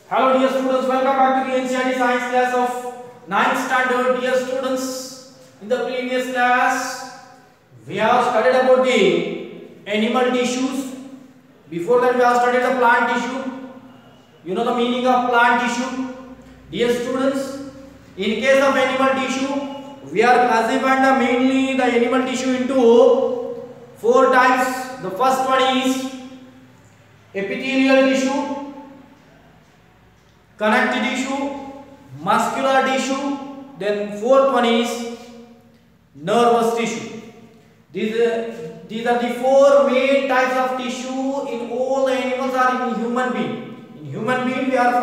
Hello dear students, welcome back to the NCERT science class of 9th standard. Dear students, in the previous class we have studied about the animal tissues. Before that we have studied the plant tissue. You know the meaning of plant tissue. Dear students, in case of animal tissue, we are classifying mainly the animal tissue into 4 types. The first one is epithelial tissue, connective tissue, muscular tissue, then fourth one is nervous tissue. These are the 4 main types of tissue in all the animals or in human being. In human being we will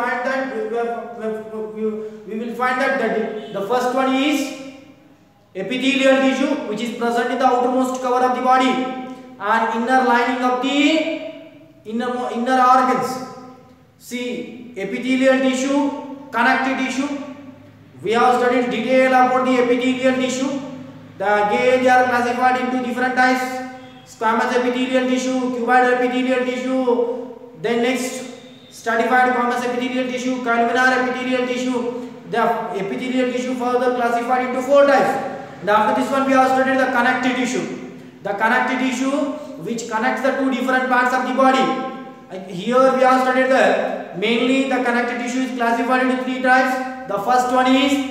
find that the first one is epithelial tissue, which is present in the outermost cover of the body and inner lining of the inner organs. See, epithelial tissue, connective tissue. We have studied detail about the epithelial tissue. Again they are classified into different types: squamous epithelial tissue, cuboidal epithelial tissue. Then next, stratified squamous epithelial tissue, columnar epithelial tissue. The epithelial tissue further classified into 4 types. And after this one we have studied the connective tissue. The connective tissue which connects the 2 different parts of the body. Here we have studied that mainly the connective tissue is classified into 3 types. The first one is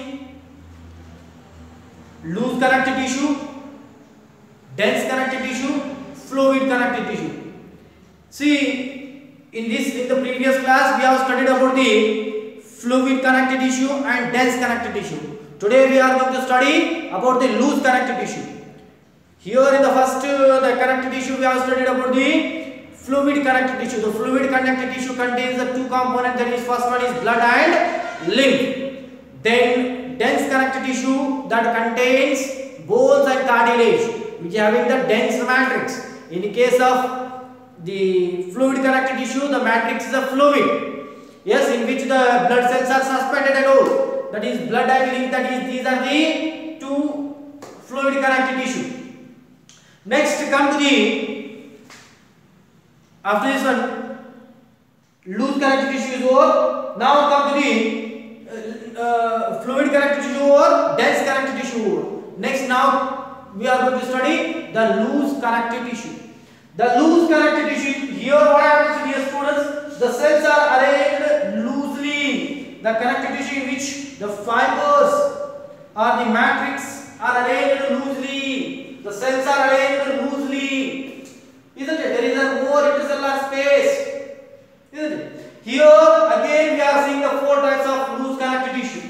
loose connective tissue, dense connective tissue, fluid connective tissue. See, in the previous class we have studied about the fluid connective tissue and dense connective tissue. Today we are going to study about the loose connective tissue. Here in the first the connective tissue we have studied about the fluid connective tissue. The fluid connective tissue contains the 2 components, that is first one is blood and lymph. Then dense connective tissue that contains bones and cartilage, which is having the dense matrix. In the case of the fluid connective tissue, the matrix is a fluid, yes, in which the blood cells are suspended and all. That is blood and lymph, that is these are the 2 fluid connective tissue. Next come to the after this one, loose connective tissue is over. Now come to the fluid connective tissue over, dense connective tissue over. Next, now we are going to study the loose connective tissue. The loose connective tissue, here what happens, dear students? The cells are arranged loosely. The connective tissue in which the fibers or the matrix are arranged loosely. The cells are arranged loosely. Isn't it? There is a more intercellular space. Isn't it? Here again we are seeing the 4 types of loose connective tissue.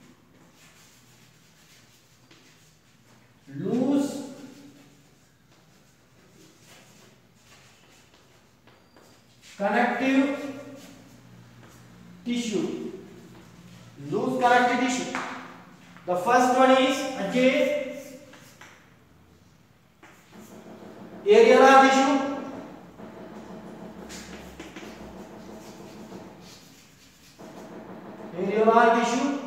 Loose connective tissue. Loose connective tissue. The first one is again areolar tissue, areolar tissue,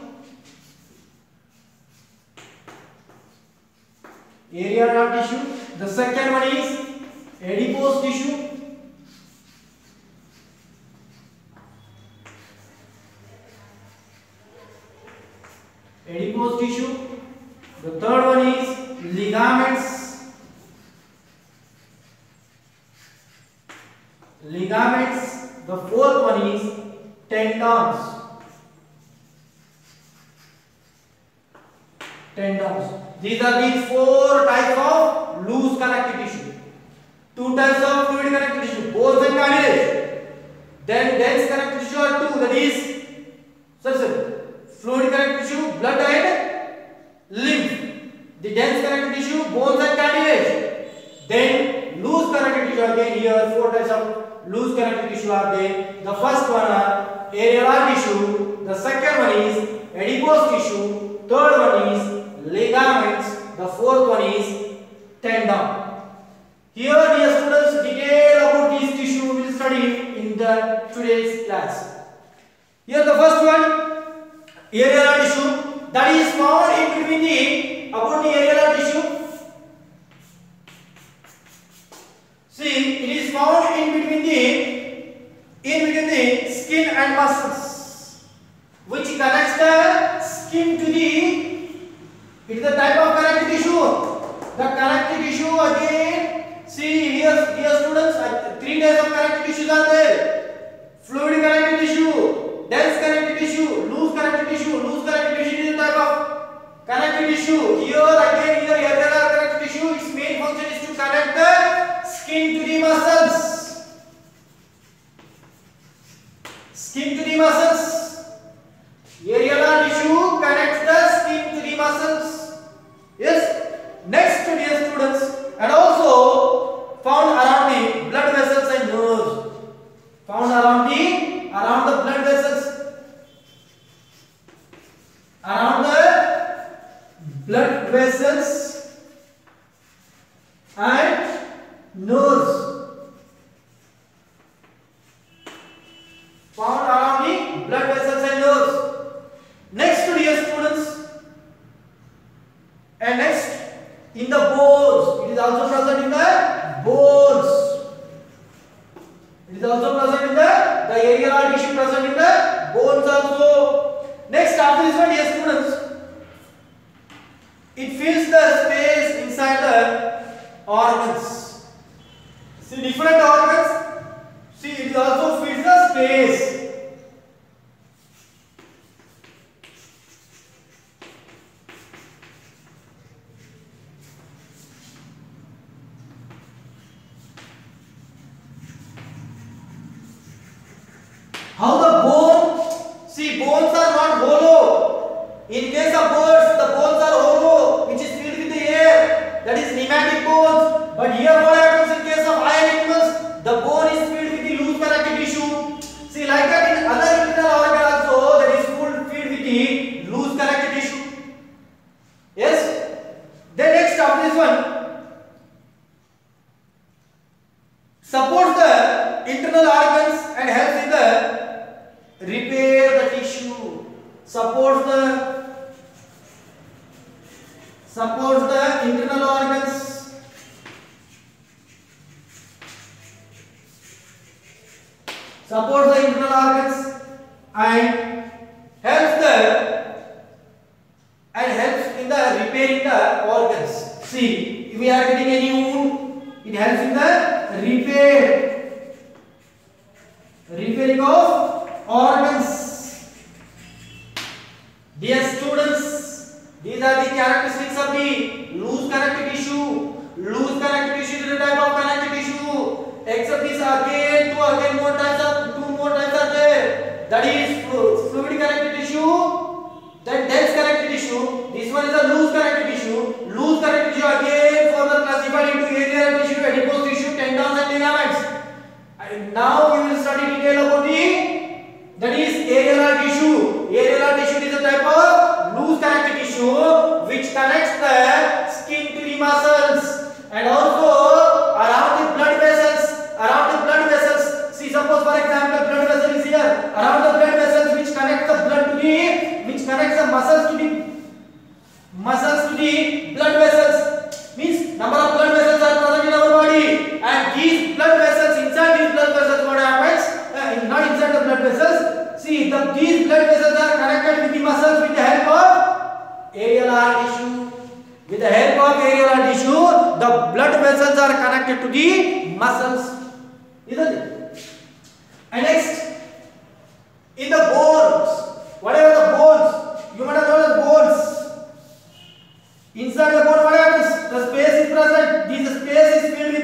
areolar tissue. The second one is adipose tissue, adipose tissue. The third one is ligaments, ligaments. The fourth one is tendons, tendons. These are the 4 types of loose connective tissue. 2 types of fluid connective tissue, bones and cartilage. Then dense connective tissue are 2, that is fluid connective tissue, blood and lymph. The dense connective tissue, bones and cartilage. Then loose connective tissue, again here 4 types of loose connective tissue are there. The first one are areolar tissue, the second one is adipose tissue, third one is ligaments, the fourth one is tendon. Here dear students, detail about these tissue we will study in the today's class. Here the first one, areolar tissue, that is found in between the areolar tissue. See, it is found in between the skin and muscles. skin to the, it is a type of connective tissue. The connective tissue again, see here, dear students, three types of connective tissues are there. Fluid connective tissue, dense connective tissue, loose connective tissue. Loose connective tissue is a type of connective tissue. Here again, here irregular connective tissue, its main function is to connect the skin to the muscles. Skin to the muscles. Areolar tissue connects the skin to the muscles. Yes. Next, dear students, and also found around the blood vessels and nerves. Found around the blood vessels. Around the blood vessels and nerves. Found around the blood vessels and nerves. Next, dear students, and next in the bones. It is also present in the bones. It is also present in the areolar tissue present in the bones also. Next, after this one, dear students, it fills the space inside the organs. See different organs. See, it also fills the space. How the bone, see bones are not hollow. In case of birds, the bones are hollow, which is filled with the air. That is pneumatic bones. But here what happens in case of higher animals? The bone is filled with the loose connective tissue. See, like that in other internal organ also, that is filled with the loose connective tissue. Yes. Then next after this one, supports the internal organs and helps in the repair the tissue. Supports the internal organs. Supports the internal organs and helps in the repairing the organs. See, if we are getting any wound, it helps in the repairing of organs. Dear students, these are the characteristics of the loose connective tissue. Loose connective tissue is a type of connective tissue. Except this again, two more types are there. That is fluid connective tissue, then dense connective tissue. This one is a loose connective tissue. Loose connective tissue again further classified into areolar tissue, adipose tissue, tendons and ligaments. And now we will study detail about that is areolar tissue. Areolar tissue is a type of loose connective tissue which connects the skin to the muscles and also around the blood vessels. Around the blood vessels. See, suppose for example, blood vessel is here. Around the blood vessels which connect the blood to the muscles to the blood vessels. Means number of blood vessels are present in our body, and these blood vessels, inside these blood vessels what happens? Not inside the blood vessels. See, these blood vessels are connected with the muscles with the help of areolar tissue. With the help of areolar tissue, the blood vessels are connected to the muscles. Isn't it? And next, in the bones, whatever the bones, you might have known as bones. Inside the bone, what happens? The space is present. This space is filled with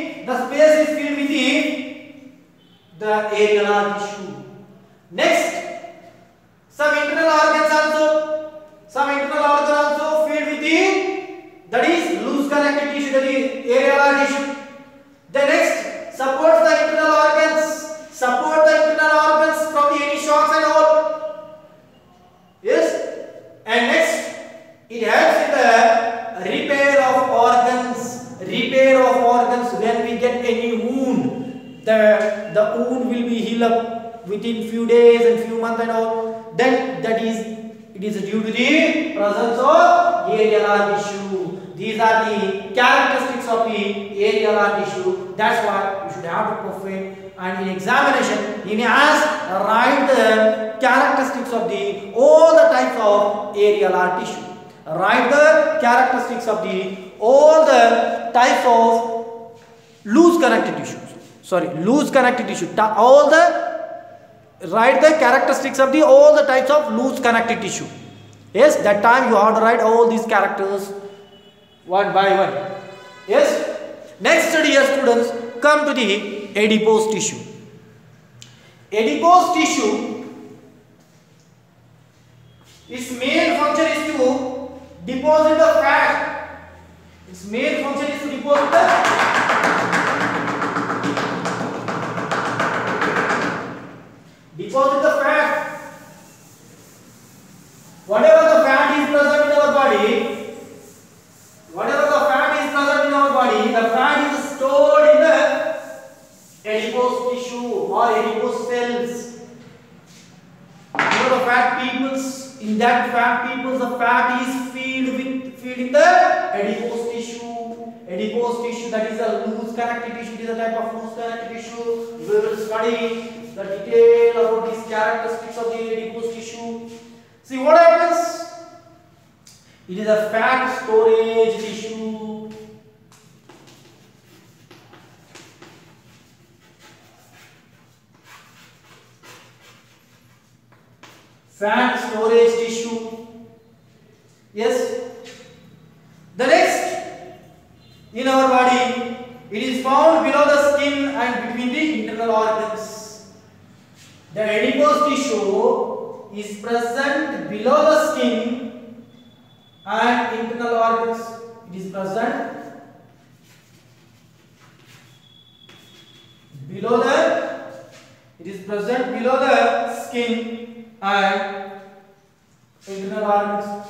the areolar tissue. Next, some internal organs also filled with that is loose connective tissue, that is areolar tissue. The next, support the internal organs from any shocks and all. Yes. And next, it helps in the repair of organs. When we get any wound, the wound will be healed up within few days and few months and all. Then it is due to the presence of areolar tissue. These are the characteristics of the areolar tissue. That's what you should have to perfect. And in examination, he may ask, write the characteristics of the all the types of areolar tissue. Write the characteristics of the all the types of loose connective tissues. Sorry, loose connective tissue. Write the characteristics of the all the types of loose connective tissue. Yes, that time you have to write all these characters one by one. Yes. Next, dear students, come to the adipose tissue. Adipose tissue, its main function is to deposit the fat. Its main function is to deposit the fat. Whatever the fat is present in our body, the fat is stored in the adipose tissue or adipose cells. You know the fat peoples, in that fat peoples the fat is feed in the adipose tissue. Adipose tissue, that is a loose connective tissue. It is a type of loose connective tissue. We will study the detail about these characteristics of the adipose tissue. See what happens? It is a fat storage tissue. Fat storage tissue. Yes. The next, in our body, it is found below the skin and between the internal organs. The adipose tissue is present below the skin and internal organs. It is present below the skin and internal organs.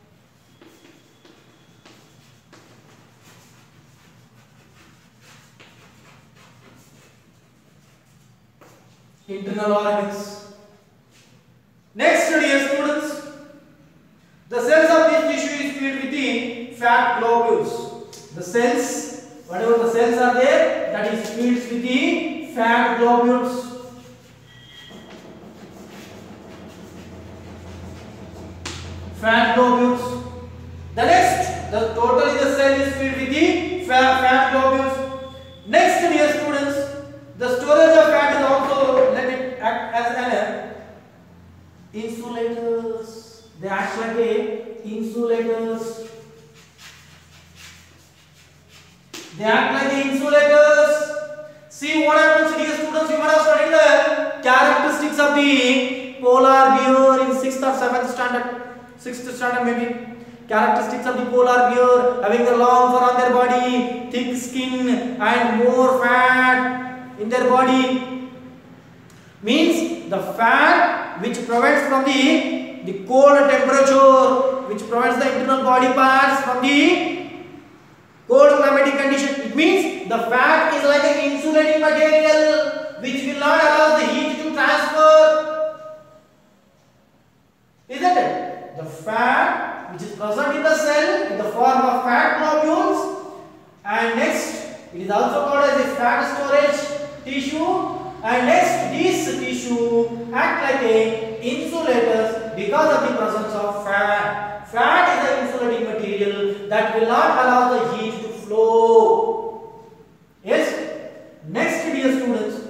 Internal organs. Next, dear students, the cells of this tissue is filled with the fat globules. The cells, whatever the cells are there, that is filled with the fat globules. Fat globules. The next, the totally the cell is filled with the fat globules. Next, dear students, the storage of fat is also let it act as an insulators. They act like a insulators. They act like the insulators. See what happens, dear students. You might have studied the characteristics of the polar bear in 6th or 7th standard. 6th standard maybe. Characteristics of the polar bear having the long fur on their body, thick skin, and more fat in their body. Means the fat which prevents from the cold temperature, which prevents the internal body parts from the cold climatic condition. It means the fat is like an insulating material which will not allow the heat to transfer. Isn't it? The fat which is present in the cell in the form of fat globules, and next it is also called as a fat storage tissue, and next this tissue act like a insulators because of the presence of fat. Fat is an insulating material that will not allow the heat to flow. Yes. Next, dear students,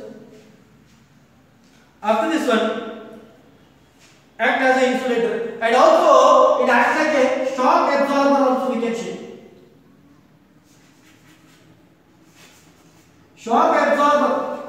after this one, act as an insulator, and also it acts like a shock absorber also, we can say. Shock absorber.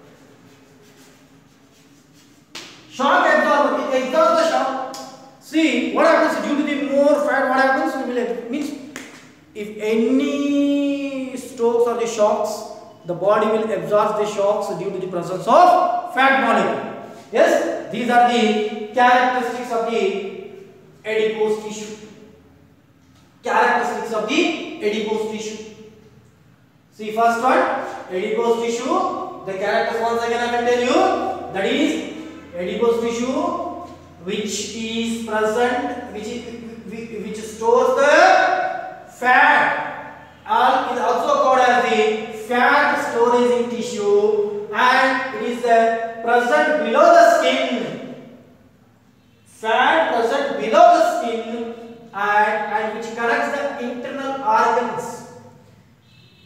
Shock absorber. It absorbs the shock. See what happens due to the more fat. What happens? We will means if any strokes or the shocks, the body will absorb the shocks due to the presence of fat molecule. Yes, these are the characteristics of the adipose tissue. Characteristics of the adipose tissue. See first one, adipose tissue. The characters once again I will tell you. That is adipose tissue which is present, which stores the fat. Is also called as the fat storage tissue, and it is present below the skin.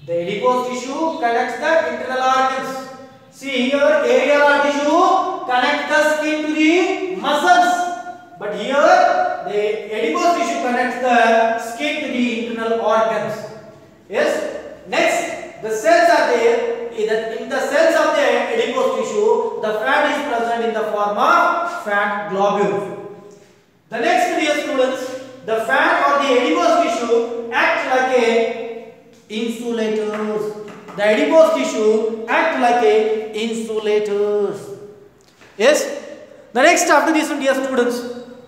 The adipose tissue connects the internal organs. See here, areolar tissue connects the skin to the muscles. But here, the adipose tissue connects the skin to the internal organs. Yes. Next, the cells are there. In the cells of the adipose tissue, the fat is present in the form of fat globules. The next, dear students, the fat or the adipose tissue act like a insulators. The adipose tissue act like a insulators. Yes. The next after this one, dear students,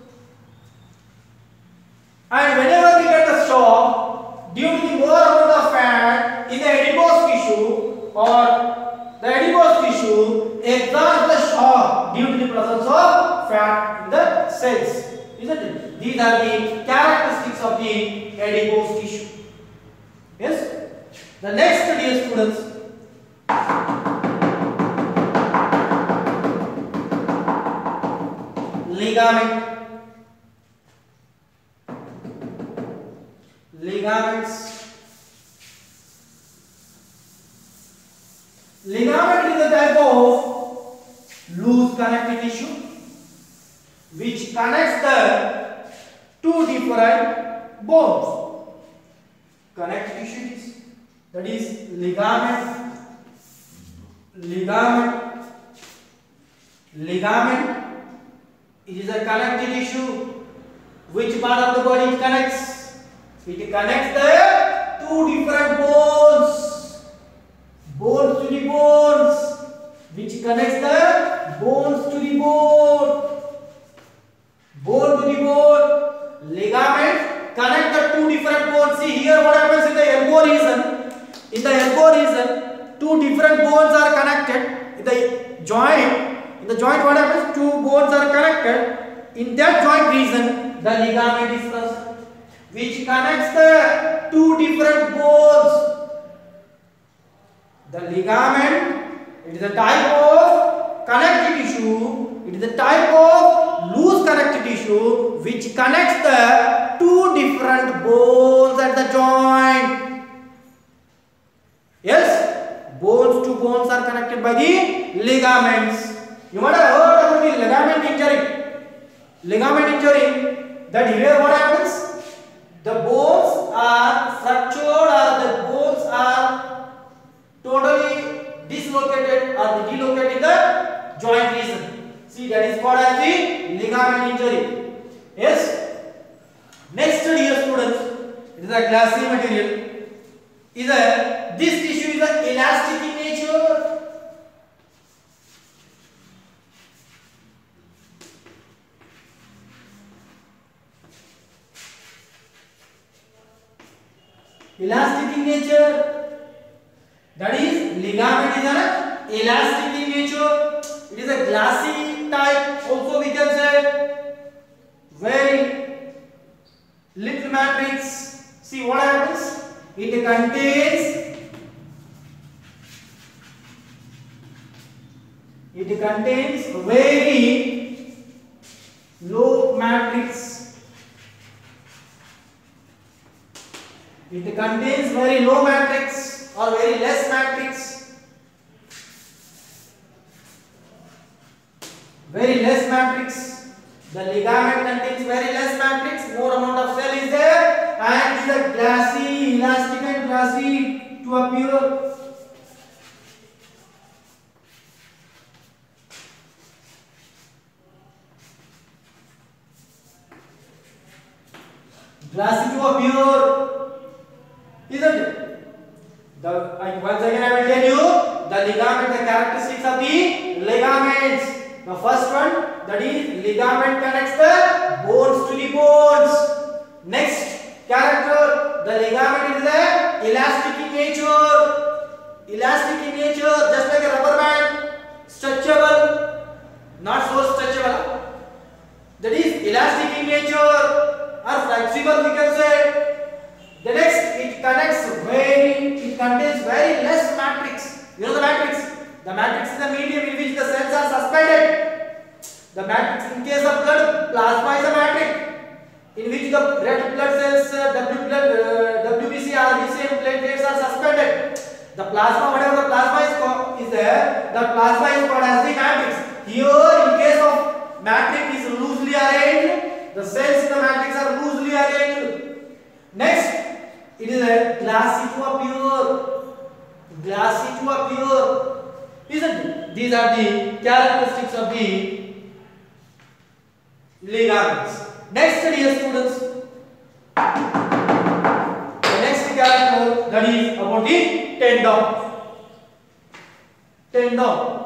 and whenever we get a shock due to the more amount of fat in the adipose tissue, or the adipose tissue exerts the shock due to the presence of fat in the cells. Isn't it? These are the characteristics of the adipose tissue. Yes. The next, dear students, ligament. Ligaments. Ligament is a type of loose connective tissue which connects the two different bones. Connective tissue is, that is ligament. Ligament. It is a connective tissue. Which part of the body it connects? It connects the two different bones. Bones to the bones. Which connects the bones to the bone. Bone to the bone. Ligament connect the two different bones. See here what happens in the elbow region. In the elbow region, two different bones are connected. In the joint what happens? Two bones are connected. In that joint region, the ligament is present, which connects the two different bones. The ligament, it is a type of connective tissue. It is a type of loose connective tissue which connects the two different bones at the joint. Yes, bones to bones are connected by the ligaments. You might have heard about the ligament injury. Ligament injury, that here what happens? The bones are fractured or the bones are totally dislocated or delocated in the joint region. See, that is called as the ligament injury. Yes. Next, dear students, it is a glassy material. This tissue is elastic in nature. Elastic in nature. That is, ligament is an elastic in nature. It is a glassy type. Also, we can say very little matrix. See what happens? It contains very low matrix. It contains very low matrix or very less matrix. Very less matrix. The ligament contains very less matrix. More amount of cell is there, and it is a glassy, elastic and glassy to appear. Glassy to appear, isn't it? Once again I will tell you the ligament, the characteristics of the ligaments. The first one, that is ligament connects the bones to the bones. Next character, the ligament is elastic in nature. Elastic in nature, just like a rubber band, stretchable, not so stretchable. That is elastic in nature or flexible, we can say. The next, it contains very less matrix. You know the matrix? The matrix is the medium in which the cells are suspended. The matrix, in case of blood, plasma is a matrix in which the red blood cells, WBC, RBC and platelets are suspended. The plasma, whatever the plasma is there, the plasma is called as the matrix. Here, in case of matrix is loosely arranged, the cells in the matrix are loosely arranged. Next, it is a glassy to appear. Glassy to appear. Isn't it? These are the characteristics of the ligaments. Next, dear students, the next character, that is about the tendon. Tendon.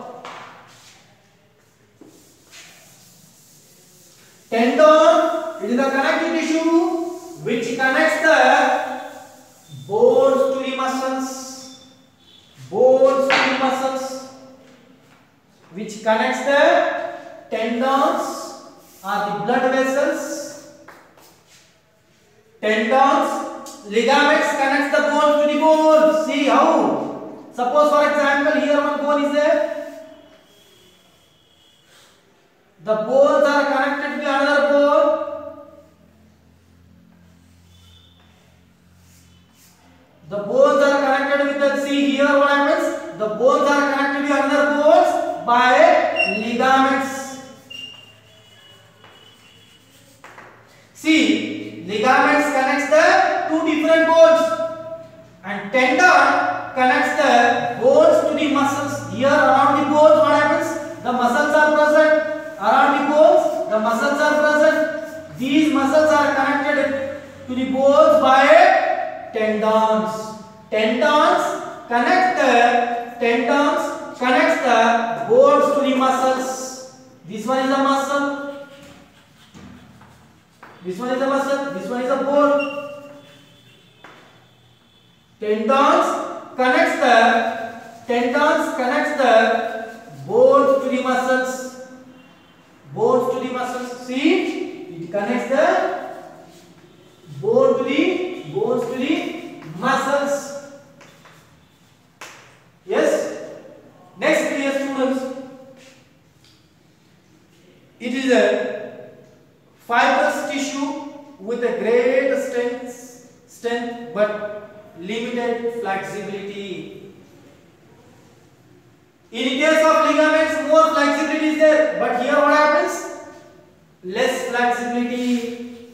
Tendon, it is the connective tissue which connects the bones to the muscles. Bones to the muscles. Which connects the tendons or the blood vessels. Tendons, ligaments connects the bones to the bones. See how? Suppose for example here one bone is there. The bones are connected to another bone. The bones are connected with the, see here what happens? The bones are connected to another bones by ligaments. See, ligaments connects the two different bones and tendon connects the bones to the muscles. Here around the bones what happens? The muscles are present. Around the bones, the muscles are present. These muscles are connected to the bones by tendons. Tendons connects the bones to the muscles. This one is a muscle. This one is a muscle. This one is a bone. Tendons connects the bones to the muscles. Bones to the muscles. See, it connects the bones to the muscles. Yes. Next, dear students, it is a fibrous tissue with a great strength but limited flexibility. In case of ligaments, more flexibility is there, but here what happens? Less flexibility.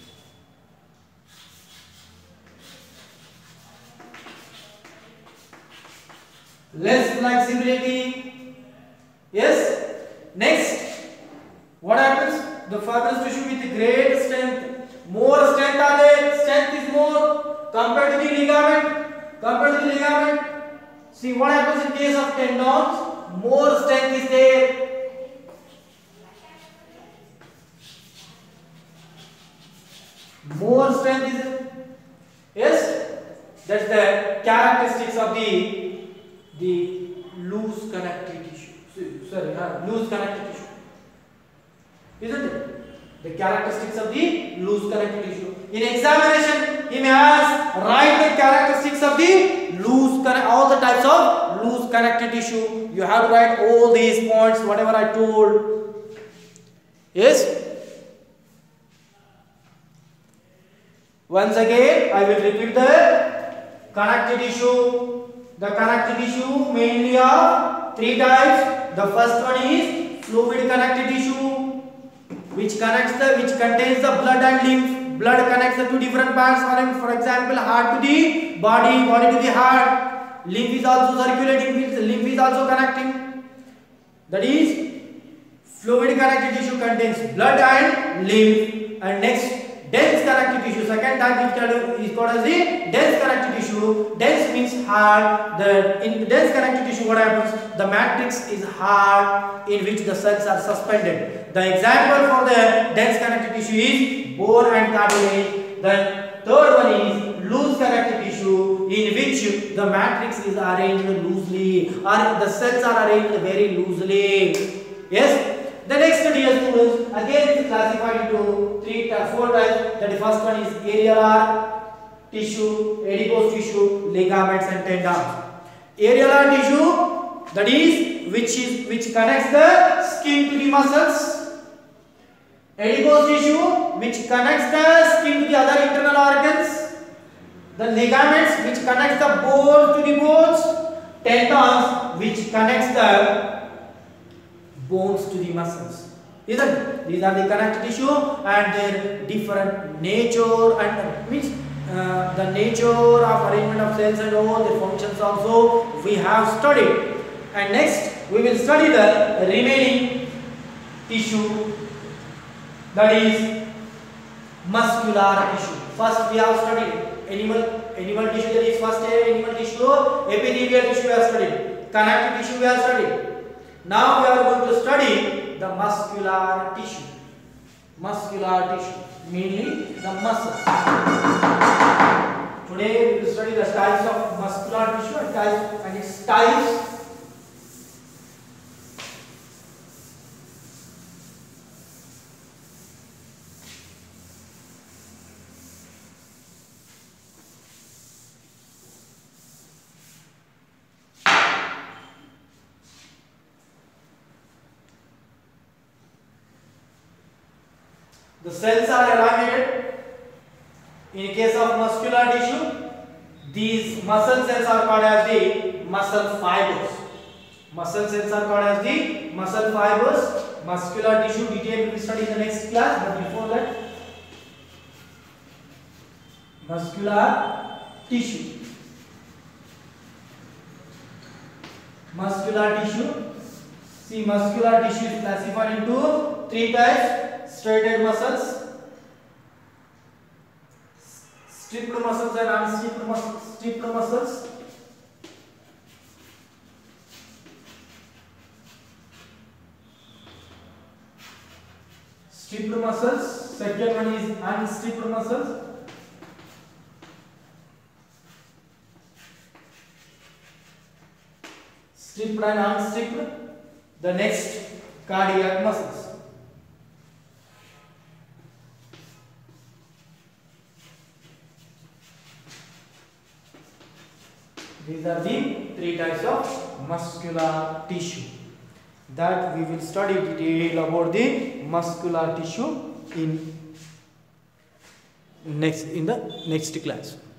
Less flexibility. Yes. Next, what happens? The fibrous tissue with great strength. More strength are there. Strength is more compared to the ligament. See what happens in case of tendons? More strength is there. More strength is there. Yes, that's the characteristics of the loose connective tissue. Loose connective tissue. Isn't it? The characteristics of the loose connective tissue. In examination, he may ask, write the characteristics of the all the types of loose connective tissue. You have to write all these points, whatever I told. Yes? Once again, I will repeat the connective tissue. The connective tissue mainly of three types. The first one is fluid connective tissue, which contains the blood and lymph. Blood connects the two different parts. For example, heart to the body, body to the heart. Lymph is also circulating. Lymph is also connecting. That is, fluid connective tissue contains blood and lymph. And next, dense connective tissue. Second type is called as the dense connective tissue. Dense means hard. In dense connective tissue, what happens? The matrix is hard, in which the cells are suspended. The example for the dense connective tissue is bone and cartilage. The third one is loose connective tissue, in which the matrix is arranged loosely, or the cells are arranged very loosely. Yes. The next, dear students, again it is classified into four types. The first one is areolar tissue, adipose tissue, ligaments and tendons. Areolar tissue, that is which connects the skin to the muscles. Adipose tissue, which connects the skin to the other internal organs. the ligaments which connects the bones to the bones, tendons which connects the bones to the muscles. Isn't it? These are the connective tissue and their different nature and means the nature of arrangement of cells and all their functions also we have studied. And next we will study the remaining tissue, that is muscular tissue. First we have studied animal tissue, that is first animal tissue, epithelial tissue we have studied, connective tissue we have studied. Now we are going to study the muscular tissue. Muscular tissue, mainly the muscles. Today we will study the types of muscular tissue and its types. The cells are elongated. In case of muscular tissue, these muscle cells are called as the muscle fibers. Muscle cells are called as the muscle fibers. Muscular tissue detail we will study in the next class, but before that, muscular tissue. Muscular tissue. See, muscular tissue is classified into three types: straight-head muscles, stripped muscles and unstripped muscles. Stripped muscles. Second one is unstripped muscles. Stripped and unstripped. The next, cardiac muscles. These are the three types of muscular tissue that we will study detail about the muscular tissue in the next class.